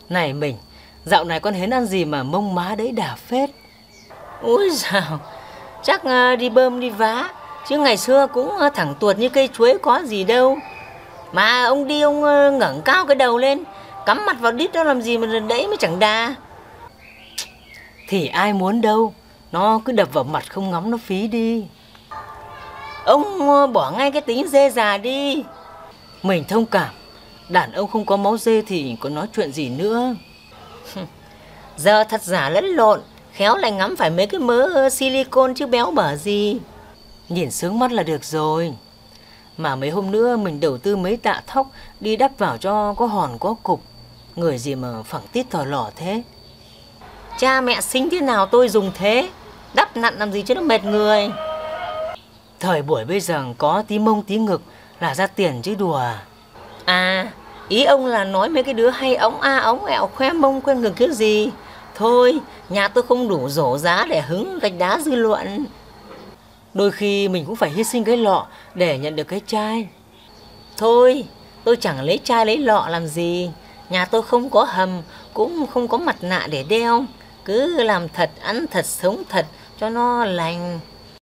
Này mình, dạo này con hến ăn gì mà mông má đấy đà phết. Ui dào, chắc đi bơm đi vá, chứ ngày xưa cũng thẳng tuột như cây chuối có gì đâu. Mà ông đi ông ngẩng cao cái đầu lên, cắm mặt vào đít đó làm gì mà đấy mới chẳng đà. Thì ai muốn đâu, nó cứ đập vào mặt không ngắm nó phí đi. Ông bỏ ngay cái tính dê già đi. Mình thông cảm, đàn ông không có máu dê thì có nói chuyện gì nữa. Giờ thật giả lẫn lộn, khéo lại ngắm phải mấy cái mớ silicon chứ béo bở gì. Nhìn sướng mắt là được rồi. Mà mấy hôm nữa mình đầu tư mấy tạ thóc đi đắp vào cho có hòn có cục. Người gì mà phẳng tít thò lò thế. Cha mẹ sinh thế nào tôi dùng thế, đắp nặn làm gì cho nó mệt người. Thời buổi bây giờ có tí mông tí ngực là ra tiền chứ đùa. À, ý ông là nói mấy cái đứa hay ống a ống ẹo khoe mông khoe ngực kiểu gì. Thôi, nhà tôi không đủ rổ giá để hứng gạch đá dư luận. Đôi khi mình cũng phải hy sinh cái lọ để nhận được cái chai. Thôi, tôi chẳng lấy chai lấy lọ làm gì. Nhà tôi không có hầm, cũng không có mặt nạ để đeo. Cứ làm thật, ăn thật, sống thật cho nó lành.